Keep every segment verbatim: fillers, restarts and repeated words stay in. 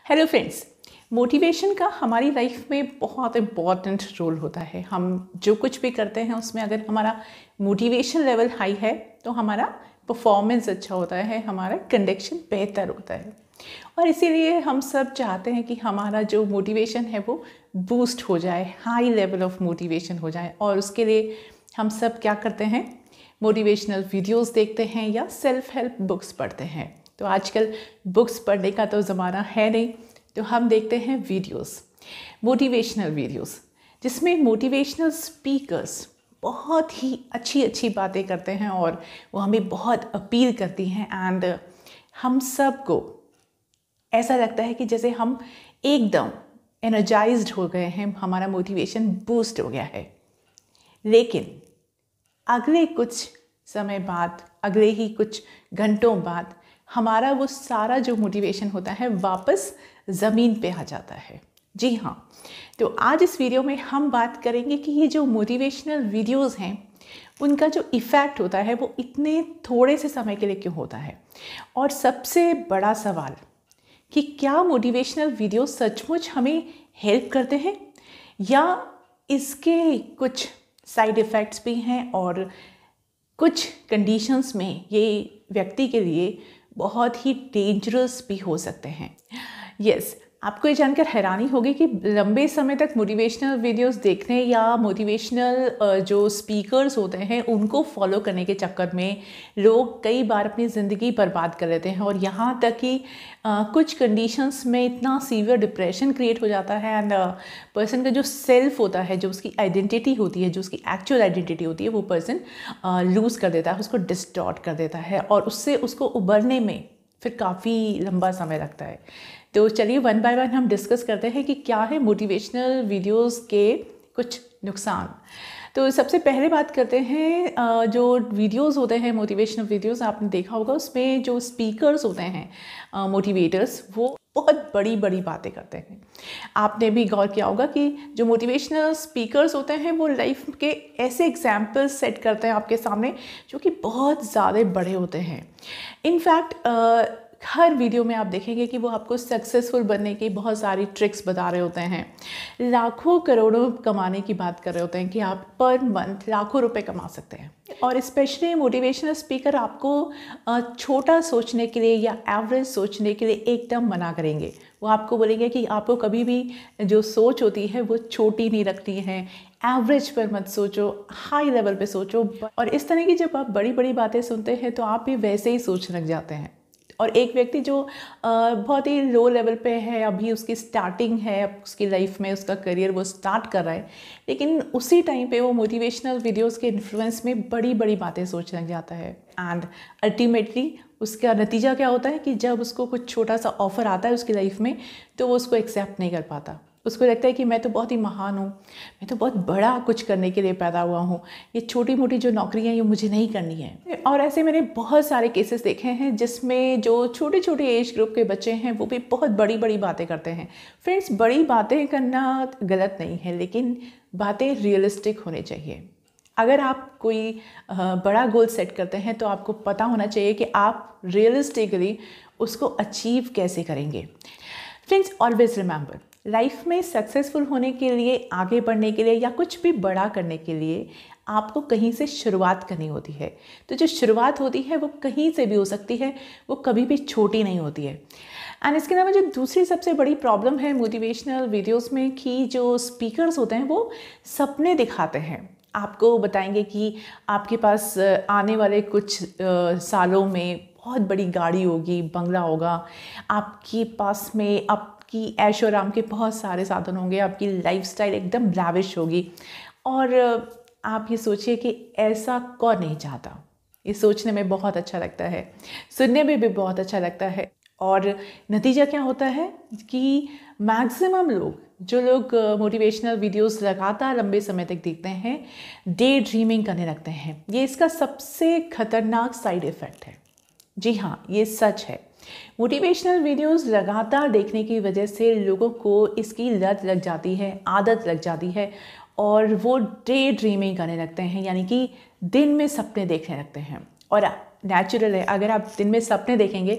Hello friends, motivation का हमारी life में बहुत इम्पॉर्टेंट रोल होता है। हम जो कुछ भी करते हैं उसमें अगर हमारा मोटिवेशन लेवल हाई है तो हमारा परफॉर्मेंस अच्छा होता है, हमारा कंडक्शन बेहतर होता है। और इसीलिए हम सब चाहते हैं कि हमारा जो मोटिवेशन है वो बूस्ट हो जाए, हाई लेवल ऑफ मोटिवेशन हो जाए। और उसके लिए हम सब क्या करते हैं, मोटिवेशनल वीडियोस देखते हैं या सेल्फ हेल्प बुक्स पढ़ते हैं। तो आजकल बुक्स पढ़ने का तो ज़माना है नहीं, तो हम देखते हैं वीडियोस, मोटिवेशनल वीडियोस, जिसमें मोटिवेशनल स्पीकर्स बहुत ही अच्छी अच्छी बातें करते हैं और वो हमें बहुत अपील करती हैं। एंड हम सब को ऐसा लगता है कि जैसे हम एकदम एनर्जाइज्ड हो गए हैं, हमारा मोटिवेशन बूस्ट हो गया है। लेकिन अगले कुछ समय बाद, अगले ही कुछ घंटों बाद हमारा वो सारा जो मोटिवेशन होता है वापस ज़मीन पे आ जाता है। जी हाँ, तो आज इस वीडियो में हम बात करेंगे कि ये जो मोटिवेशनल वीडियोस हैं उनका जो इफ़ेक्ट होता है वो इतने थोड़े से समय के लिए क्यों होता है। और सबसे बड़ा सवाल कि क्या मोटिवेशनल वीडियो सचमुच हमें हेल्प करते हैं या इसके कुछ साइड इफ़ेक्ट्स भी हैं और कुछ कंडीशंस में ये व्यक्ति के लिए बहुत ही डेंजरस भी हो सकते हैं। यस, आपको ये जानकर हैरानी होगी कि लंबे समय तक मोटिवेशनल वीडियोस देखने या मोटिवेशनल जो स्पीकर्स होते हैं उनको फॉलो करने के चक्कर में लोग कई बार अपनी ज़िंदगी बर्बाद कर लेते हैं। और यहाँ तक कि कुछ कंडीशंस में इतना सीवियर डिप्रेशन क्रिएट हो जाता है एंड पर्सन का जो सेल्फ होता है, जो उसकी आइडेंटिटी होती है, जो उसकी एक्चुअल आइडेंटिटी होती है, वो पर्सन लूज़ कर देता है, उसको डिस्टॉर्ट कर देता है और उससे उसको उबरने में फिर काफ़ी लंबा समय लगता है। तो चलिए वन बाय वन हम डिस्कस करते हैं कि क्या है मोटिवेशनल वीडियोस के कुछ नुकसान। तो सबसे पहले बात करते हैं, जो वीडियोस होते हैं मोटिवेशनल वीडियोस, आपने देखा होगा उसमें जो स्पीकर्स होते हैं मोटिवेटर्स, वो बहुत बड़ी बड़ी बातें करते हैं। आपने भी गौर किया होगा कि जो मोटिवेशनल स्पीकर्स होते हैं वो लाइफ के ऐसे एग्जाम्पल्स सेट करते हैं आपके सामने जो कि बहुत ज़्यादा बड़े होते हैं। इनफैक्ट हर वीडियो में आप देखेंगे कि वो आपको सक्सेसफुल बनने की बहुत सारी ट्रिक्स बता रहे होते हैं, लाखों करोड़ों कमाने की बात कर रहे होते हैं कि आप पर मंथ लाखों रुपए कमा सकते हैं। और स्पेशली मोटिवेशनल स्पीकर आपको छोटा सोचने के लिए या एवरेज सोचने के लिए एकदम मना करेंगे। वो आपको बोलेंगे कि आपको कभी भी जो सोच होती है वो छोटी नहीं रखती है, एवरेज पर मत सोचो, हाई लेवल पे सोचो। और इस तरह की जब आप बड़ी बड़ी बातें सुनते हैं तो आप भी वैसे ही सोचने लग जाते हैं। और एक व्यक्ति जो बहुत ही लो लेवल पे है, अभी उसकी स्टार्टिंग है उसकी लाइफ में, उसका करियर वो स्टार्ट कर रहा है, लेकिन उसी टाइम पे वो मोटिवेशनल वीडियोस के इन्फ्लुएंस में बड़ी बड़ी बातें सोचने लग जाता है। एंड अल्टीमेटली उसका नतीजा क्या होता है कि जब उसको कुछ छोटा सा ऑफर आता है उसकी लाइफ में तो वो उसको एक्सेप्ट नहीं कर पाता। उसको लगता है कि मैं तो बहुत ही महान हूँ, मैं तो बहुत बड़ा कुछ करने के लिए पैदा हुआ हूँ, ये छोटी मोटी जो नौकरियाँ हैं ये मुझे नहीं करनी है। और ऐसे मैंने बहुत सारे केसेस देखे हैं जिसमें जो छोटे छोटे एज ग्रुप के बच्चे हैं वो भी बहुत बड़ी बड़ी बातें करते हैं। फ्रेंड्स, बड़ी बातें करना गलत नहीं है, लेकिन बातें रियलिस्टिक होनी चाहिए। अगर आप कोई बड़ा गोल सेट करते हैं तो आपको पता होना चाहिए कि आप रियलिस्टिकली उसको अचीव कैसे करेंगे। फ्रेंड्स, ऑलवेज रिमेंबर, लाइफ में सक्सेसफुल होने के लिए, आगे बढ़ने के लिए या कुछ भी बड़ा करने के लिए आपको कहीं से शुरुआत करनी होती है। तो जो शुरुआत होती है वो कहीं से भी हो सकती है, वो कभी भी छोटी नहीं होती है। एंड इसके अलावा जो दूसरी सबसे बड़ी प्रॉब्लम है मोटिवेशनल वीडियोस में कि जो स्पीकर्स होते हैं वो सपने दिखाते हैं। आपको बताएंगे कि आपके पास आने वाले कुछ सालों में बहुत बड़ी गाड़ी होगी, बंगला होगा, आपके पास में आपकी ऐशो आराम के बहुत सारे साधन होंगे, आपकी लाइफस्टाइल एकदम लैविश होगी। और आप ये सोचिए कि ऐसा कौन नहीं चाहता। ये सोचने में बहुत अच्छा लगता है, सुनने में भी बहुत अच्छा लगता है। और नतीजा क्या होता है कि मैक्सिमम लोग, जो लोग मोटिवेशनल वीडियोस लगातार लंबे समय तक देखते हैं, डे ड्रीमिंग करने लगते हैं। ये इसका सबसे खतरनाक साइड इफ़ेक्ट है। जी हाँ, ये सच है। मोटिवेशनल वीडियोस लगातार देखने की वजह से लोगों को इसकी लत लग जाती है, आदत लग जाती है और वो डे ड्रीमिंग करने लगते हैं, यानी कि दिन में सपने देखने लगते हैं। और नेचुरल है, अगर आप दिन में सपने देखेंगे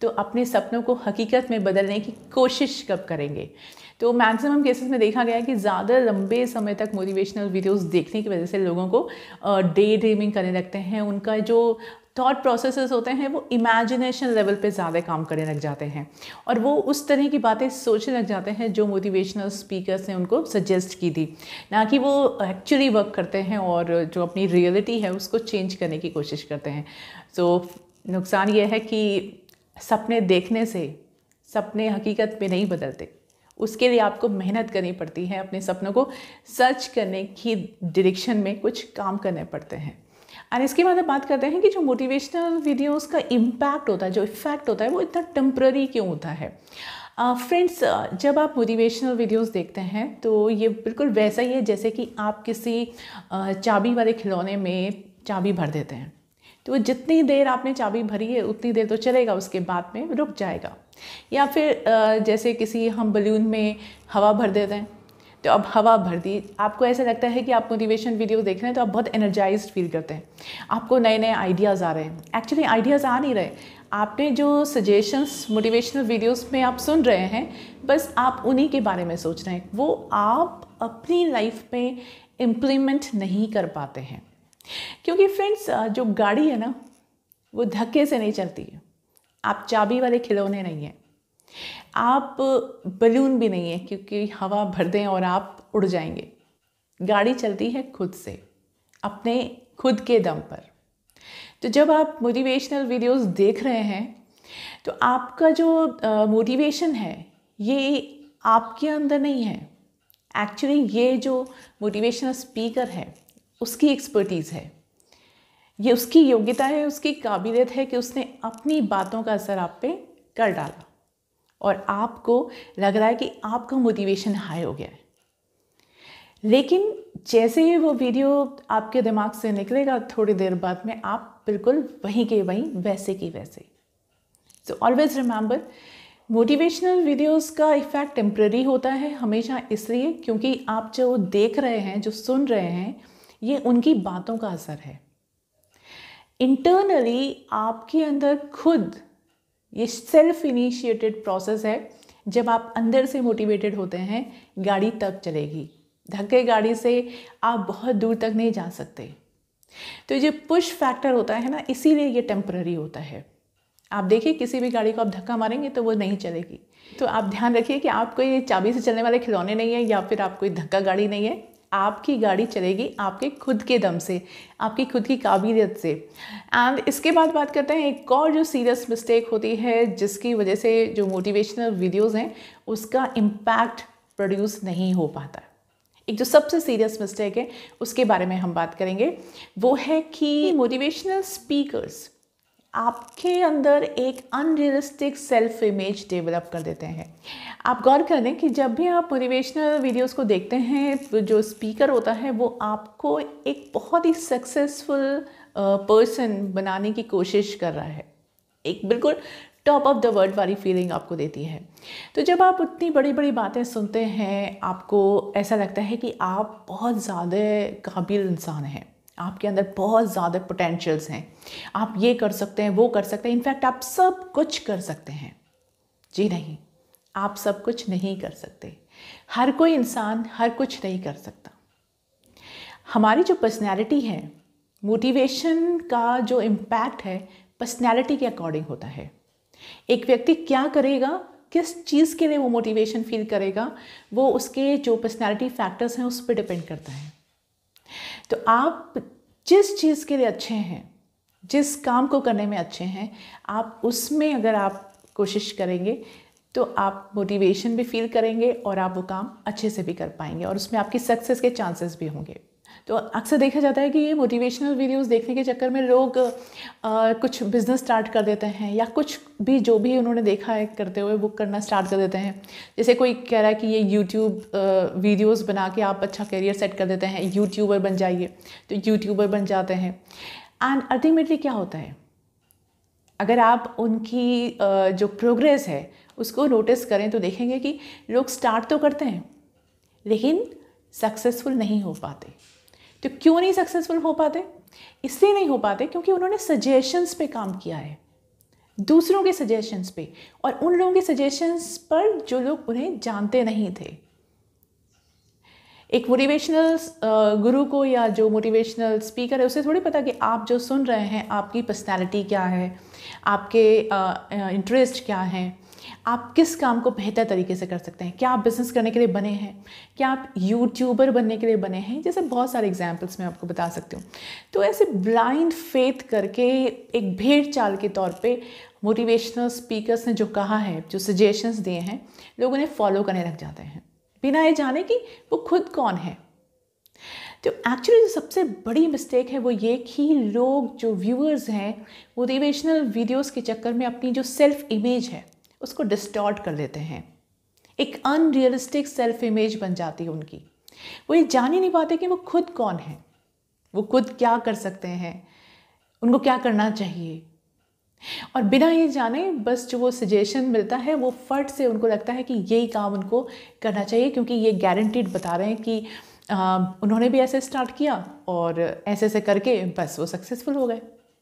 तो अपने सपनों को हकीकत में बदलने की कोशिश कब करेंगे। तो मैक्सिमम केसेस में देखा गया है कि ज़्यादा लंबे समय तक मोटिवेशनल वीडियोस देखने की वजह से लोगों को डे ड्रीमिंग करने लगते हैं। उनका जो थॉट प्रोसेसेस होते हैं वो इमेजिनेशन लेवल पे ज़्यादा काम करने लग जाते हैं और वो उस तरह की बातें सोचने लग जाते हैं जो मोटिवेशनल स्पीकर्स ने उनको सजेस्ट की थी, ना कि वो एक्चुअली वर्क करते हैं और जो अपनी रियलिटी है उसको चेंज करने की कोशिश करते हैं। तो नुकसान ये है कि सपने देखने से सपने हकीकत में नहीं बदलते, उसके लिए आपको मेहनत करनी पड़ती है, अपने सपनों को सर्च करने की डायरेक्शन में कुछ काम करने पड़ते हैं। और इसके बाद हम बात करते हैं कि जो मोटिवेशनल वीडियोस का इम्पैक्ट होता है, जो इफ़ेक्ट होता है, वो इतना टेम्पररी क्यों होता है। फ्रेंड्स uh, जब आप मोटिवेशनल वीडियोस देखते हैं तो ये बिल्कुल वैसा ही है जैसे कि आप किसी uh, चाबी वाले खिलौने में चाबी भर देते हैं, तो जितनी देर आपने चाबी भरी है उतनी देर तो चलेगा, उसके बाद में रुक जाएगा। या फिर जैसे किसी हम बलून में हवा भर देते हैं, तो अब हवा भर दी, आपको ऐसा लगता है कि आप मोटिवेशन वीडियो देख रहे हैं तो आप बहुत एनर्जाइज्ड फील करते हैं, आपको नए नए आइडियाज़ आ रहे हैं। एक्चुअली आइडियाज़ आ नहीं रहे, आपने जो सजेशंस मोटिवेशनल वीडियोस में आप सुन रहे हैं बस आप उन्हीं के बारे में सोच रहे हैं, वो आप अपनी लाइफ में इम्प्लीमेंट नहीं कर पाते हैं। क्योंकि फ्रेंड्स जो गाड़ी है ना वो धक्के से नहीं चलती है, आप चाबी वाले खिलौने नहीं हैं, आप बलून भी नहीं है क्योंकि हवा भर दें और आप उड़ जाएंगे। गाड़ी चलती है खुद से, अपने खुद के दम पर। तो जब आप मोटिवेशनल वीडियोस देख रहे हैं तो आपका जो मोटिवेशन uh, है ये आपके अंदर नहीं है, एक्चुअली ये जो मोटिवेशनल स्पीकर है उसकी एक्सपर्टीज़ है, ये उसकी योग्यता है, उसकी काबिलियत है कि उसने अपनी बातों का असर आप पे कर डाला और आपको लग रहा है कि आपका मोटिवेशन हाई हो गया है। लेकिन जैसे ही वो वीडियो आपके दिमाग से निकलेगा थोड़ी देर बाद में आप बिल्कुल वहीं के वहीं वैसे की वैसे। So always remember, motivational videos का इफ़ेक्ट टेम्पररी होता है हमेशा, इसलिए क्योंकि आप जो देख रहे हैं, जो सुन रहे हैं, ये उनकी बातों का असर है। इंटरनली आपके अंदर खुद ये सेल्फ इनिशिएटेड प्रोसेस है। जब आप अंदर से मोटिवेटेड होते हैं गाड़ी तब चलेगी, धक्के गाड़ी से आप बहुत दूर तक नहीं जा सकते। तो ये पुश फैक्टर होता है ना, इसीलिए ये टेम्पररी होता है। आप देखिए किसी भी गाड़ी को आप धक्का मारेंगे तो वो नहीं चलेगी। तो आप ध्यान रखिए कि आप कोई चाबी से चलने वाले खिलौने नहीं है या फिर आप कोई धक्का गाड़ी नहीं है, आपकी गाड़ी चलेगी आपके खुद के दम से, आपकी खुद की काबिलियत से। एंड इसके बाद बात करते हैं एक और जो सीरियस मिस्टेक होती है जिसकी वजह से जो मोटिवेशनल वीडियोस हैं उसका इम्पैक्ट प्रोड्यूस नहीं हो पाता। एक जो सबसे सीरियस मिस्टेक है उसके बारे में हम बात करेंगे, वो है कि मोटिवेशनल स्पीकर्स आपके अंदर एक अनरियलिस्टिक सेल्फ इमेज डेवलप कर देते हैं। आप गौर कर लें कि जब भी आप मोटिवेशनल वीडियोस को देखते हैं, जो स्पीकर होता है वो आपको एक बहुत ही सक्सेसफुल पर्सन बनाने की कोशिश कर रहा है, एक बिल्कुल टॉप ऑफ द वर्ल्ड वाली फीलिंग आपको देती है। तो जब आप उतनी बड़ी बड़ी बातें सुनते हैं आपको ऐसा लगता है कि आप बहुत ज़्यादा काबिल इंसान हैं, आपके अंदर बहुत ज़्यादा पोटेंशियल्स हैं, आप ये कर सकते हैं, वो कर सकते हैं, इनफैक्ट आप सब कुछ कर सकते हैं। जी नहीं, आप सब कुछ नहीं कर सकते। हर कोई इंसान हर कुछ नहीं कर सकता। हमारी जो पर्सनैलिटी है, मोटिवेशन का जो इम्पैक्ट है पर्सनैलिटी के अकॉर्डिंग होता है। एक व्यक्ति क्या करेगा, किस चीज़ के लिए वो मोटिवेशन फील करेगा, वो उसके जो पर्सनैलिटी फैक्टर्स हैं उस पर डिपेंड करता है। तो आप जिस चीज़ के लिए अच्छे हैं, जिस काम को करने में अच्छे हैं, आप उसमें अगर आप कोशिश करेंगे तो आप मोटिवेशन भी फील करेंगे और आप वो काम अच्छे से भी कर पाएंगे और उसमें आपकी सक्सेस के चांसेस भी होंगे। तो अक्सर देखा जाता है कि ये मोटिवेशनल वीडियोस देखने के चक्कर में लोग आ, कुछ बिज़नेस स्टार्ट कर देते हैं या कुछ भी जो भी उन्होंने देखा है करते हुए वो करना स्टार्ट कर देते हैं। जैसे कोई कह रहा है कि ये यूट्यूब वीडियोस बना के आप अच्छा करियर सेट कर देते हैं, यूट्यूबर बन जाइए, तो यूट्यूबर बन जाते हैं। एंड अल्टीमेटली क्या होता है, अगर आप उनकी जो प्रोग्रेस है उसको नोटिस करें तो देखेंगे कि लोग स्टार्ट तो करते हैं लेकिन सक्सेसफुल नहीं हो पाते। तो क्यों नहीं सक्सेसफुल हो पाते? इसलिए नहीं हो पाते क्योंकि उन्होंने सजेशंस पे काम किया है। दूसरों के सजेशंस पे, और उन लोगों के सजेशंस पर जो लोग उन्हें जानते नहीं थे। एक मोटिवेशनल गुरु को या जो मोटिवेशनल स्पीकर है उसे थोड़ी पता कि आप जो सुन रहे हैं आपकी पर्सनैलिटी क्या है, आपके इंटरेस्ट क्या हैं, आप किस काम को बेहतर तरीके से कर सकते हैं, क्या आप बिज़नेस करने के लिए बने हैं, क्या आप यूट्यूबर बनने के लिए बने हैं, जैसे बहुत सारे एग्जांपल्स मैं आपको बता सकती हूँ। तो ऐसे ब्लाइंड फेथ करके एक भेड़ चाल के तौर पे मोटिवेशनल स्पीकर्स ने जो कहा है, जो सजेशंस दिए हैं, लोग उन्हें फॉलो करने लग जाते हैं बिना ये जाने कि वो खुद कौन है। तो एक्चुअली जो सबसे बड़ी मिस्टेक है वो ये कि लोग जो व्यूअर्स हैं मोटिवेशनल वीडियोस के चक्कर में अपनी जो सेल्फ इमेज है उसको डिस्टॉर्ट कर लेते हैं। एक अनरियलिस्टिक सेल्फ इमेज बन जाती है उनकी। वो ये जान ही नहीं पाते कि वो खुद कौन है, वो खुद क्या कर सकते हैं, उनको क्या करना चाहिए। और बिना ये जाने बस जो वो सजेशन मिलता है वो फट से उनको लगता है कि यही काम उनको करना चाहिए, क्योंकि ये गारंटीड बता रहे हैं कि आ, उन्होंने भी ऐसे स्टार्ट किया और ऐसे ऐसे करके बस वो सक्सेसफुल हो गए।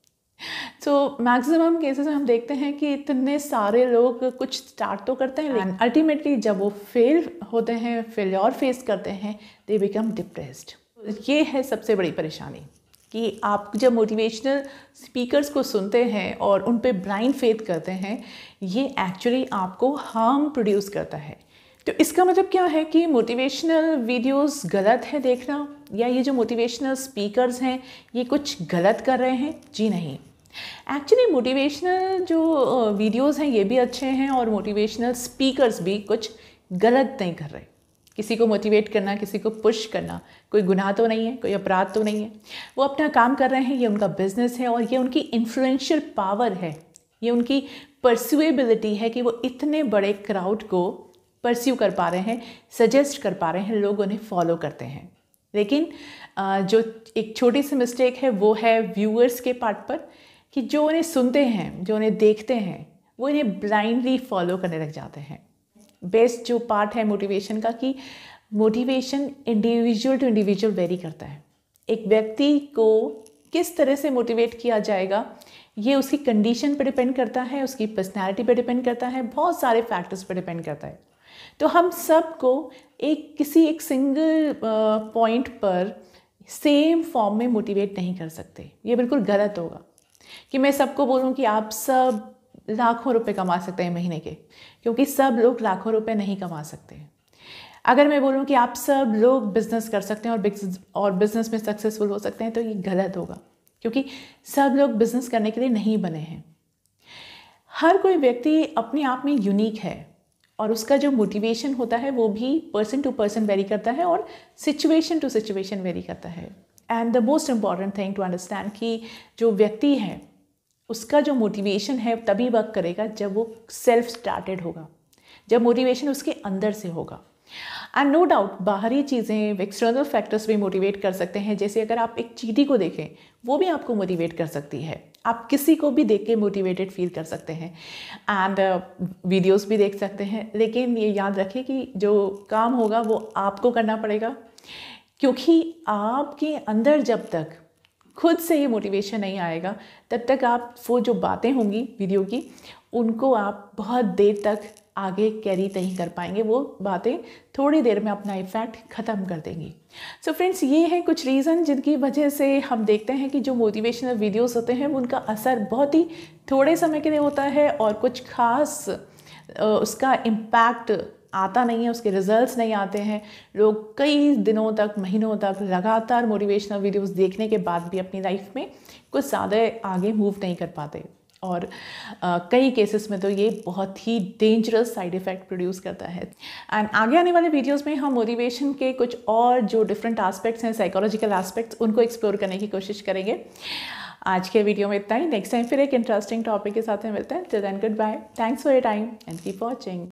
सो मैक्सिमम केसेस में हम देखते हैं कि इतने सारे लोग कुछ स्टार्ट तो करते हैं लेकिन अल्टीमेटली जब वो फेल होते हैं, फेलियर फेस करते हैं, दे बिकम डिप्रेस्ड। ये है सबसे बड़ी परेशानी कि आप जब मोटिवेशनल स्पीकर्स को सुनते हैं और उन पे ब्लाइंड फेथ करते हैं, ये एक्चुअली आपको हार्म प्रोड्यूस करता है। तो इसका मतलब क्या है कि मोटिवेशनल वीडियोस गलत है देखना, या ये जो मोटिवेशनल स्पीकर्स हैं ये कुछ गलत कर रहे हैं? जी नहीं। एक्चुअली मोटिवेशनल जो वीडियोस हैं ये भी अच्छे हैं और मोटिवेशनल स्पीकर्स भी कुछ गलत नहीं कर रहे। किसी को मोटिवेट करना, किसी को पुश करना कोई गुनाह तो नहीं है, कोई अपराध तो नहीं है। वो अपना काम कर रहे हैं, ये उनका बिजनेस है और ये उनकी इन्फ्लुएंशियल पावर है, ये उनकी परस्यूएबिलिटी है कि वो इतने बड़े क्राउड को परस्यू कर पा रहे हैं, सजेस्ट कर पा रहे हैं, लोग उन्हें फॉलो करते हैं। लेकिन जो एक छोटी सी मिस्टेक है वो है व्यूअर्स के पार्ट पर, कि जो उन्हें सुनते हैं, जो उन्हें देखते हैं, वो इन्हें ब्लाइंडली फॉलो करने लग जाते हैं। बेस्ट जो पार्ट है मोटिवेशन का कि motivation individual to individual vary करता है। एक व्यक्ति को किस तरह से मोटिवेट किया जाएगा ये उसकी कंडीशन पर डिपेंड करता है, उसकी पर्सनैलिटी पर डिपेंड करता है, बहुत सारे फैक्टर्स पर डिपेंड करता है। तो हम सबको एक किसी एक सिंगल पॉइंट पर सेम फॉर्म में मोटिवेट नहीं कर सकते। ये बिल्कुल गलत होगा कि मैं सबको बोलूँ कि आप सब लाखों रुपए कमा सकते हैं महीने के, क्योंकि सब लोग लाखों रुपए नहीं कमा सकते। अगर मैं बोलूँ कि आप सब लोग बिजनेस कर सकते हैं और बिजनेस और बिजनेस में सक्सेसफुल हो सकते हैं, तो ये गलत होगा, क्योंकि सब लोग बिजनेस करने के लिए नहीं बने हैं। हर कोई व्यक्ति अपने आप में यूनिक है और उसका जो मोटिवेशन होता है वो भी पर्सन टू पर्सन वेरी करता है और सिचुएशन टू सिचुएशन वेरी करता है। And the most important thing to understand कि जो व्यक्ति है उसका जो मोटिवेशन है तभी वर्क करेगा जब वो सेल्फ स्टार्टेड होगा, जब मोटिवेशन उसके अंदर से होगा। एंड नो डाउट बाहरी चीज़ें, एक्सटर्नल फैक्टर्स भी मोटिवेट कर सकते हैं। जैसे अगर आप एक चींटी को देखें, वो भी आपको मोटिवेट कर सकती है। आप किसी को भी देख के मोटिवेटेड फील कर सकते हैं एंड वीडियोस भी देख सकते हैं। लेकिन ये याद रखें कि जो काम होगा वो आपको करना पड़ेगा, क्योंकि आपके अंदर जब तक खुद से ये मोटिवेशन नहीं आएगा तब तक आप वो जो बातें होंगी वीडियो की उनको आप बहुत देर तक आगे कैरी नहीं कर पाएंगे। वो बातें थोड़ी देर में अपना इफ़ेक्ट ख़त्म कर देंगी। सो so फ्रेंड्स, ये हैं कुछ रीज़न जिनकी वजह से हम देखते हैं कि जो मोटिवेशनल वीडियोस होते हैं उनका असर बहुत ही थोड़े समय के लिए होता है और कुछ खास उसका इम्पैक्ट आता नहीं है, उसके रिजल्ट्स नहीं आते हैं। लोग कई दिनों तक, महीनों तक लगातार मोटिवेशनल वीडियोस देखने के बाद भी अपनी लाइफ में कुछ ज़्यादा आगे मूव नहीं कर पाते और आ, कई केसेस में तो ये बहुत ही डेंजरस साइड इफ़ेक्ट प्रोड्यूस करता है। एंड आगे आने वाले वीडियोस में हम मोटिवेशन के कुछ और जो डिफरेंट एस्पेक्ट्स हैं, साइकोलॉजिकल एस्पेक्ट्स, उनको एक्सप्लोर करने की कोशिश करेंगे। आज के वीडियो में इतना ही। नेक्स्ट टाइम फिर एक इंटरेस्टिंग टॉपिक के साथ में मिलते हैं। Till then good bye, thanks for your time and keep watching.